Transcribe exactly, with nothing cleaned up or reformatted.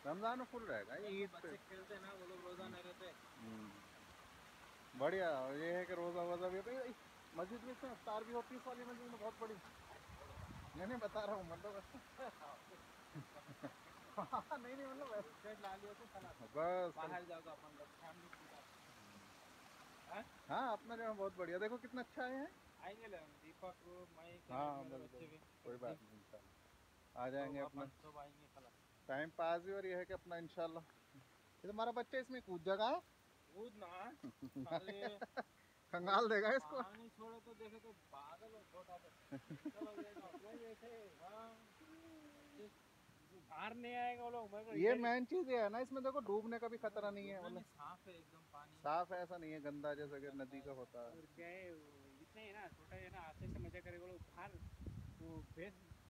रमजान में फुल रहेगा, ये ईद पे। बच्चे खेलते हैं ना, वो लोग रोजा नहीं रहते। हम्म, बढ़िया। ये है कि रोजा वोजा भी भाई, मस्जिद में इसमें इफ्तार भी होती है इस वाली मस्जिद में, बहुत बड़ी। नहीं नहीं बता रहा हूँ मतलब हाँ, नहीं नहीं मतलब वैसे। टिकट ला लियो तो चला बस कल। बाहर जाओगे अपन लोग फैमिली पूरा। हाँ? हाँ अपना जो है बहुत बढ़िया, देखो कितना अच्छा है। आएंगे ले दीपक मैं कल हाँ मेरे बस बच्चे बस, भी कोई प्रदीप बात नहीं, इंशाल्लाह आ तो जाएंगे अपना। अपन सब आएंगे कल। टाइम पास भी, और ये है कि अपना इंशाल्लाह। ये तुम्हारा बच्चा इसमें कूद जाएगा कूद ना साले कोई कंगाल देगा इसको। पानी छोड़े तो देखे तो पागल और छोटा तो चलो देखो कोई ऐसे हाँ बच्चे बाहर नहीं आएगा वो लोग मेरे को ये इधर ही मेन चीज ये है ना इसमें, देखो डूबने का भी हाँ, खतरा नहीं है डूबना नहीं मतलब। साफ है एकदम पानी साफ है, ऐसा नहीं है गंदा कोई जैसा कि गंदा नदी का ऐसा होता नहीं है। और क्या है वो इतने है ना छोटा है ना आस्ते से मजा करेगा वो लोग बाहर वो बेस